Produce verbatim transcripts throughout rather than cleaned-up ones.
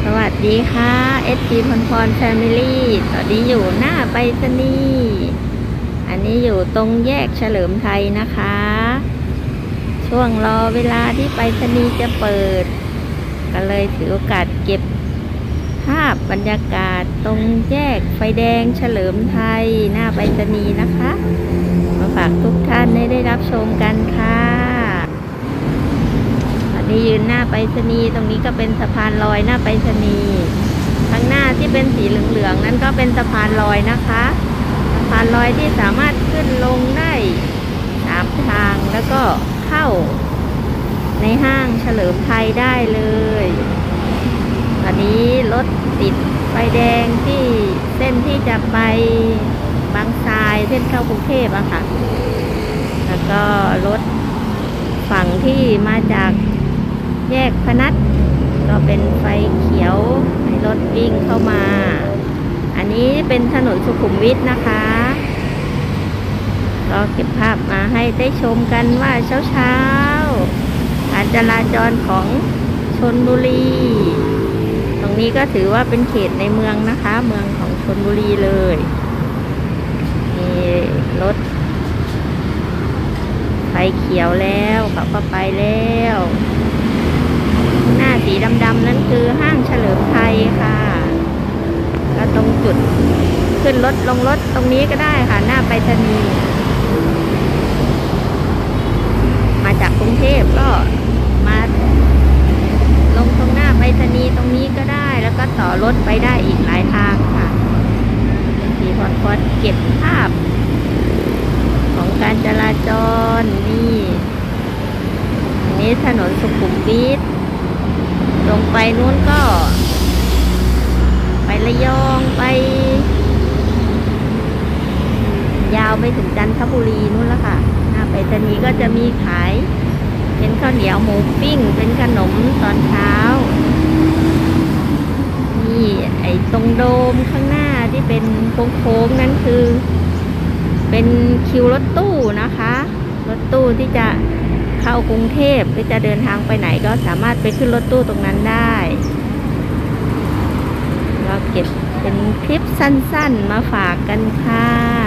สวัสดีค่ะเอสพีพรพรแฟมิลี่ตอนนี้อยู่หน้าไปรษณีย์อันนี้อยู่ตรงแยกเฉลิมไทยนะคะ ช่วงรอเวลาที่ไปรษณีย์จะเปิดก็เลยถือโอกาสเก็บภาพบรรยากาศตรงแยกไฟแดงเฉลิมไทยหน้าไปรษณีย์นะคะมาฝากทุกท่านได้รับชมกันค่ะยืนหน้าไปรษณีย์ตรงนี้ก็เป็นสะพานลอยหน้าไปรษณีย์ข้างหน้าที่เป็นสีเหลืองๆนั้นก็เป็นสะพานลอยนะคะสะพานลอยที่สามารถขึ้นลงได้สามทางแล้วก็เข้าในห้างเฉลิมไทยได้เลยตอนนี้รถติดไฟแดงที่เส้นที่จะไปบางทรายเส้นเข้ากรุงเทพอะค่ะแล้วก็รถฝั่งที่มาจากแยกพนัสก็เป็นไฟเขียวให้รถวิ่งเข้ามาอันนี้เป็นถนนสุขุมวิทนะคะก็เก็บภาพมาให้ได้ชมกันว่าเช้าๆการจราจรของชลบุรีตรงนี้ก็ถือว่าเป็นเขตในเมืองนะคะเมืองของชลบุรีเลยมีรถไฟเขียวแล้วเขาก็ไปแล้วหน้าสีดำๆนั้นคือห้างเฉลิมไทยค่ะก็ตรงจุดขึ้นรถลงรถตรงนี้ก็ได้ค่ะหน้าไปรษณีย์มาจากกรุงเทพก็มาลงตรงหน้าไปรษณีย์ตรงนี้ก็ได้แล้วก็ต่อรถไปได้อีกหลายทางค่ะสีพรพรเก็บภาพของการจราจรนี่อันนี้ถนนสุขุมวิทลงไปนู้นก็ไประยองไปยาวไปถึงจันทบุรีนู้นแล้วค่ะหน้าไปรษณีย์ก็จะมีขายเป็นข้าวเหนียวหมูปิ้งเป็นขนมตอนเช้านี่ไอ้ตรงโดมข้างหน้าที่เป็นโค้งๆนั้นคือเป็นคิวรถตู้นะคะรถตู้ที่จะเข้ากรุงเทพหรือจะเดินทางไปไหนก็สามารถไปขึ้นรถตู้ตรงนั้นได้เราเก็บเป็นคลิปสั้นๆมาฝากกันค่ะ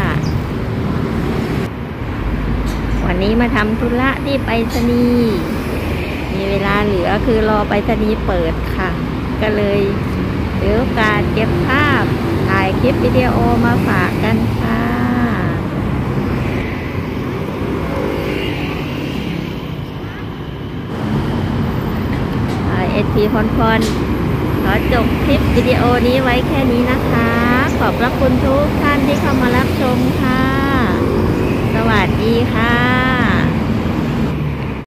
วันนี้มาทำธุระที่ไปรษณีย์มีเวลาเหลือคือรอไปรษณีย์เปิดค่ะก็เลยถือโอกาสเก็บภาพถ่ายคลิปวิดีโอมาฝากกันค่ะเอสพีพรพรขอจบคลิปวิดีโอนี้ไว้แค่นี้นะคะขอบพระคุณทุกท่านที่เข้ามารับชมค่ะสวัสดีค่ะ